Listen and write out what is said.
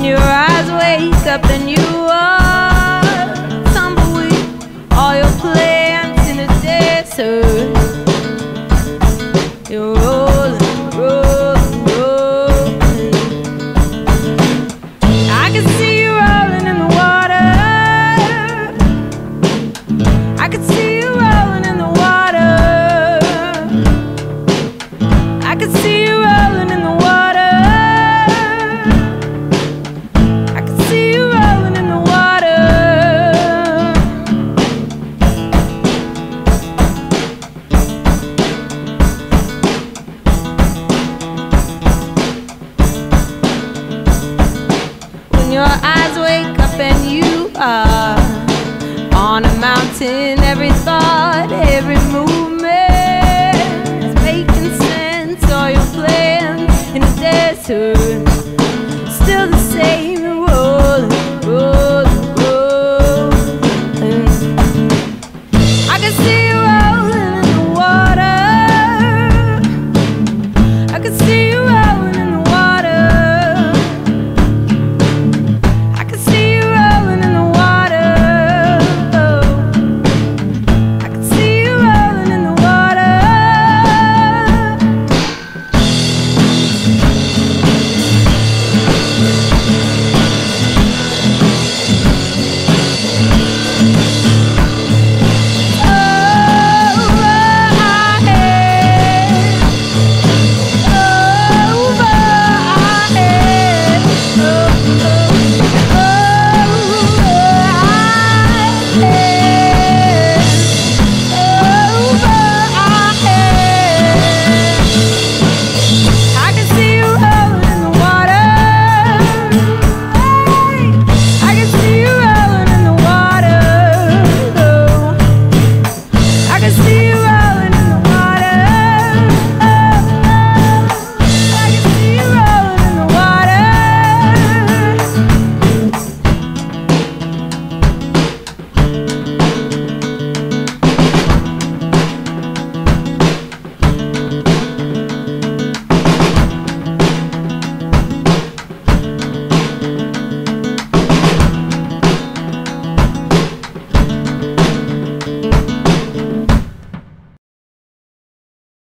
When your eyes wake up and you are tumbleweed, all your plans in a desert. You're rolling, rolling, rolling. I can see you rolling in the water. I can see you rolling in the water. I can see you rolling in the water. I can see you rolling in the water. When your eyes wake up and you are on a mountain, every thought, every movement is making sense. All your plans in the desert, still the same.